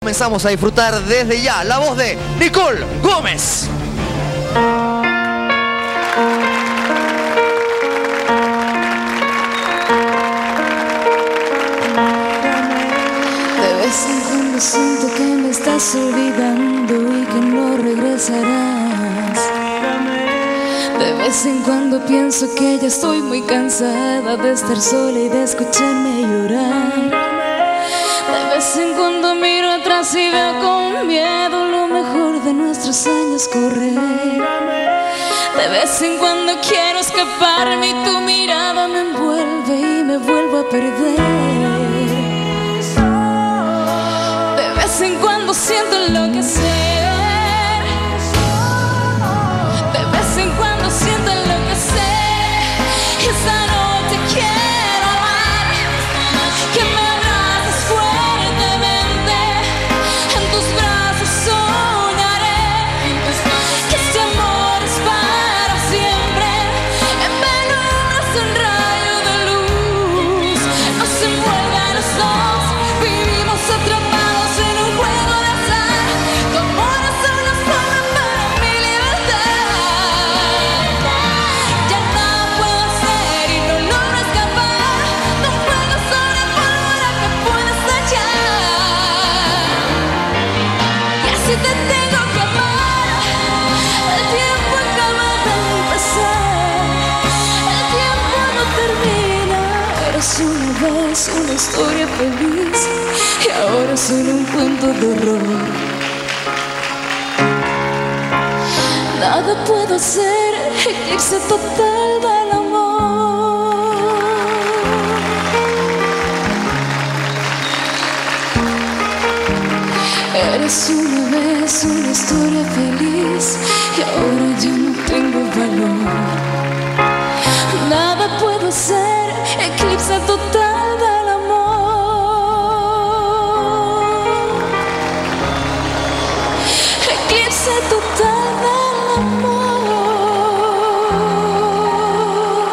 Comenzamos a disfrutar desde ya la voz de Nicole Gómez. De vez en cuando siento que me estás olvidando y que no regresarás. De vez en cuando pienso que ya estoy muy cansada de estar sola y de escucharme llorar. De vez en cuando miro atrás y veo con miedo lo mejor de nuestros años correr. De vez en cuando quiero escaparme y tu mirada me envuelve y me vuelvo a perder. De vez en cuando siento enloquecer. De vez en cuando siento enloquecer. Y esta noche quiero amar, que me abraces fuertemente. En tus brazos soñaré que este amor es para siempre. En penumbras un rayo de luz nos envuelve a los dos. Vivimos atrapados en un juego de azar. Tu amor es una forma para mi libertad. Ya nada puedo hacer y no logro escapar de un juego sobre pólvora que puede estallar. Y así te tengo que amar. El tiempo acaba de empezar. El tiempo no termina. Eras una vez una historia feliz y ahora solo un cuento de horror. Nada puedo hacer, eclipse total del amor. Eres una vez una historia feliz y ahora yo no tengo valor. Nada puedo hacer, eclipse total del amor. Eclipse total del amor.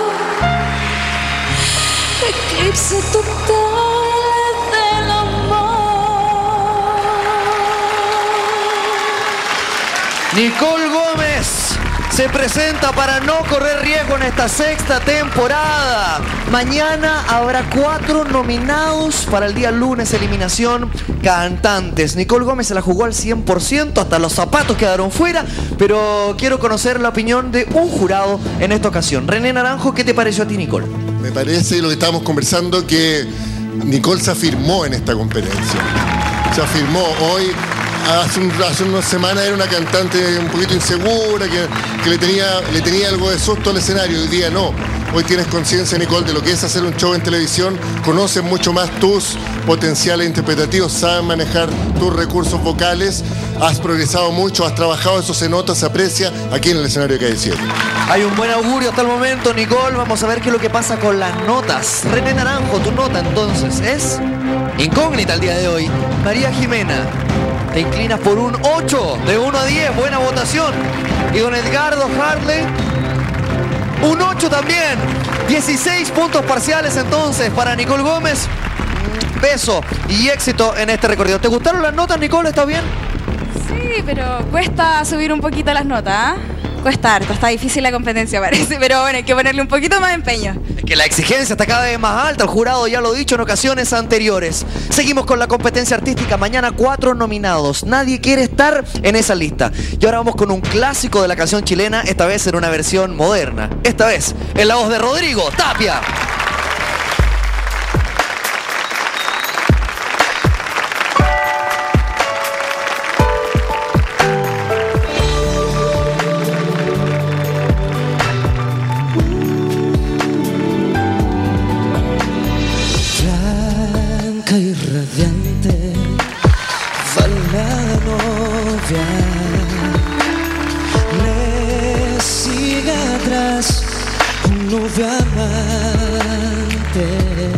Eclipse total del amor. Nicole Gómez se presenta para no correr riesgo en esta sexta temporada. Mañana habrá 4 nominados para el día lunes, eliminación cantantes. Nicole Gómez se la jugó al 100%, hasta los zapatos quedaron fuera, pero quiero conocer la opinión de un jurado en esta ocasión. René Naranjo, ¿qué te pareció a ti, Nicole? Me parece lo que estábamos conversando, que Nicole se afirmó en esta competencia. Se afirmó hoy. Hace unas semanas era una cantante un poquito insegura, que le tenía algo de susto al escenario. Hoy día no. Hoy tienes conciencia, Nicole, de lo que es hacer un show en televisión. Conoces mucho más tus potenciales interpretativos, sabes manejar tus recursos vocales. Has progresado mucho, has trabajado, eso se nota, se aprecia aquí en el escenario de Calle 7. Hay un buen augurio hasta el momento, Nicole. Vamos a ver qué es lo que pasa con las notas. René Naranjo, tu nota entonces es incógnita el día de hoy. María Jimena, te inclinas por un 8 de 1 a 10, buena votación. Y don Edgardo Harley, un 8 también. 16 puntos parciales entonces para Nicole Gómez. Beso y éxito en este recorrido. ¿Te gustaron las notas, Nicole? ¿Está bien? Sí, pero cuesta subir un poquito las notas, ¿eh? Cuesta harto, está difícil la competencia parece, pero bueno, hay que ponerle un poquito más de empeño. Es que la exigencia está cada vez más alta, el jurado ya lo ha dicho en ocasiones anteriores. Seguimos con la competencia artística, mañana 4 nominados, nadie quiere estar en esa lista. Y ahora vamos con un clásico de la canción chilena, esta vez en una versión moderna. Esta vez en la voz de Rodrigo Tapia. Y radiante va la novia, le sigue atrás un novio amante,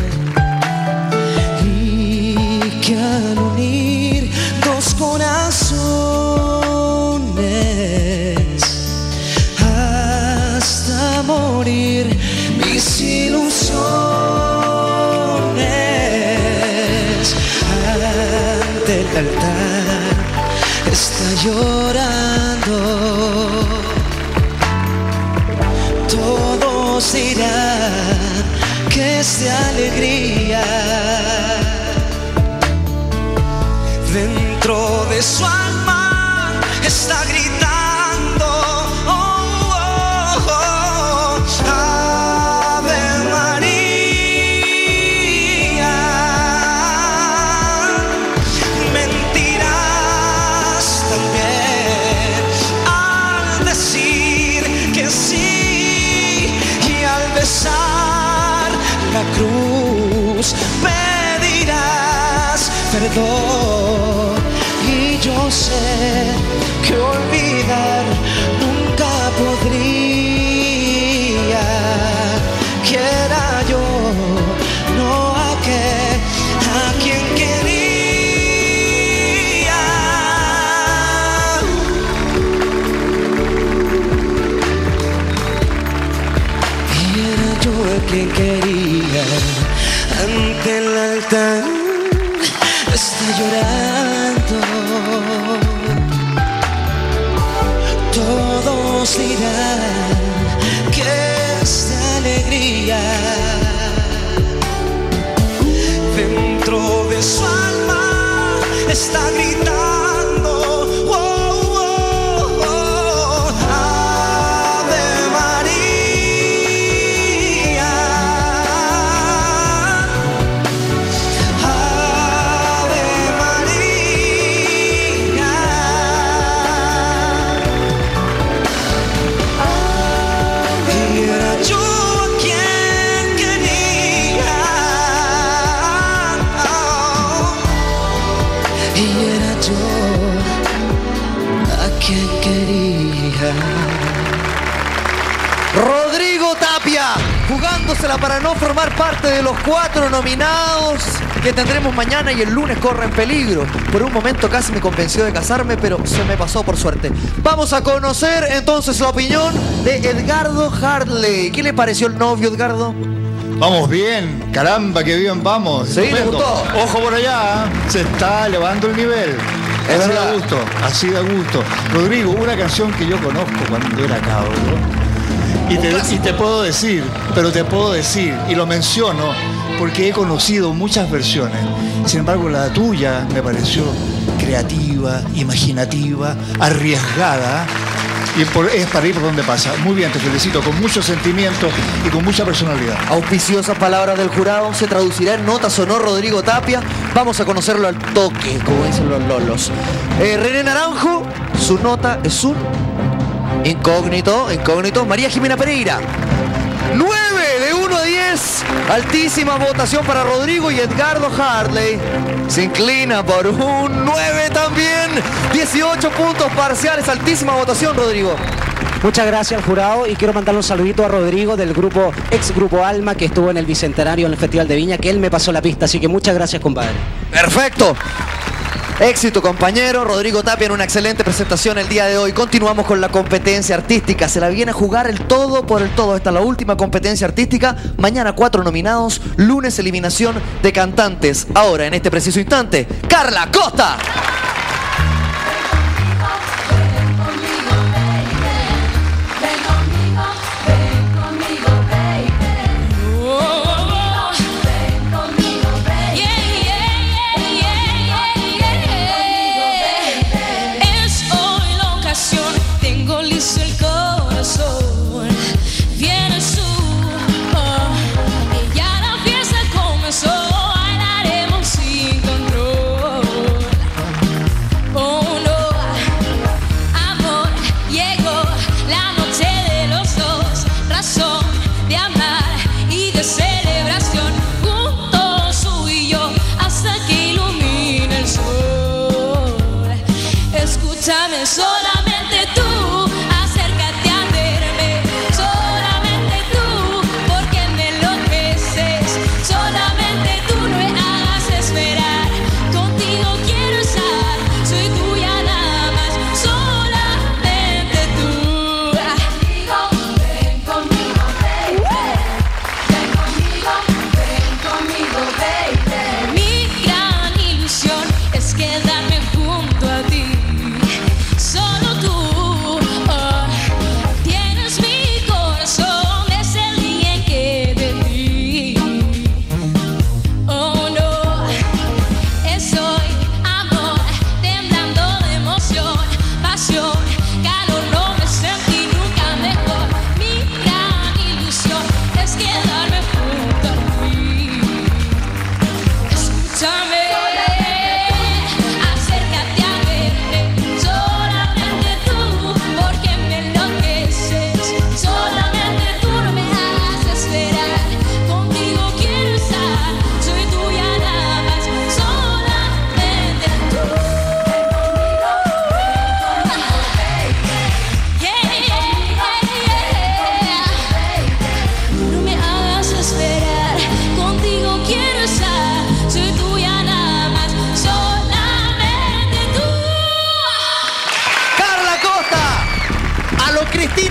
y que al unir dos corazones hasta morir mis ilusiones. El altar está llorando. Todos dirán que es de alegría. Dentro de su alma está gritando, oh, oh, oh, Ave María. Mentirás también al decir que sí, y al besar la cruz pedirás perdón. Y yo sé que olvidar nunca podría. Quiera yo, no a quien quería. Y era yo a quien quería. Ante el altar está llorando. Todos dirán que es de alegría. Dentro de su alma está gritando, oh, oh, oh, Ave María. Ave María. Y era yo quien quería. Y era yo a quien quería. Rodrigo Tapia, jugándosela para no formar parte de los 4 nominados que tendremos mañana y el lunes corre en peligro. Por un momento casi me convenció de casarme, pero se me pasó por suerte. Vamos a conocer entonces la opinión de Edgardo Hartley. ¿Qué le pareció el novio, Edgardo? Vamos bien, caramba, qué bien vamos. Sí, me gustó. Ojo por allá, se está elevando el nivel. Es Así verdad. da gusto, así da gusto. Rodrigo, una canción que yo conozco cuando era cabro. Y te puedo decir, y lo menciono porque he conocido muchas versiones. Sin embargo, la tuya me pareció creativa, imaginativa, arriesgada. Y es para ir por donde pasa. Muy bien, te felicito, con mucho sentimiento y con mucha personalidad. Auspiciosas palabras del jurado, se traducirá en notas o no Rodrigo Tapia. Vamos a conocerlo al toque, como dicen los lolos. René Naranjo, su nota es un incógnito. María Jimena Pereira, 9 de 1 a 10. Altísima votación para Rodrigo, y Edgardo Hartley se inclina por un 9 también. 18 puntos parciales, altísima votación, Rodrigo. Muchas gracias al jurado y quiero mandarle un saludito a Rodrigo del grupo, ex grupo Alma, que estuvo en el Bicentenario en el Festival de Viña, que él me pasó la pista, así que muchas gracias, compadre. Perfecto. Éxito, compañero. Rodrigo Tapia en una excelente presentación el día de hoy. Continuamos con la competencia artística. Se la viene a jugar el todo por el todo. Esta es la última competencia artística. Mañana 4 nominados. Lunes eliminación de cantantes. Ahora, en este preciso instante, Carla Costa. Solamente tú, acércate a verme. Solamente tú, porque me enloqueces. Solamente tú no me haces esperar. Contigo quiero estar, soy tuya nada más. Solamente tú. Ven conmigo, baby. Ven conmigo, baby. Mi gran ilusión es quedarme junto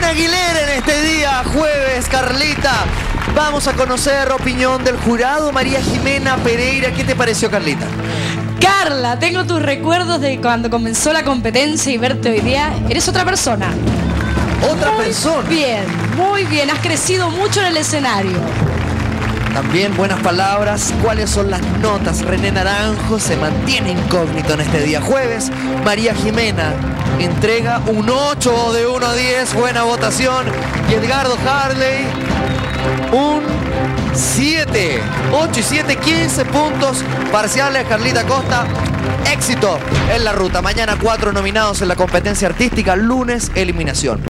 Carolina Aguilera en este día, jueves. Carlita, vamos a conocer opinión del jurado. María Jimena Pereira, ¿qué te pareció, Carlita? Carla, tengo tus recuerdos de cuando comenzó la competencia y verte hoy día. Eres otra persona. ¿Otra persona? Muy bien. Has crecido mucho en el escenario. También buenas palabras. ¿Cuáles son las notas? René Naranjo se mantiene incógnito en este día jueves. María Jimena entrega un 8 de 1 a 10. Buena votación. Y Edgardo Harley un 7. 8 y 7, 15 puntos parciales. Carlita Costa, éxito en la ruta. Mañana 4 nominados en la competencia artística. Lunes, eliminación.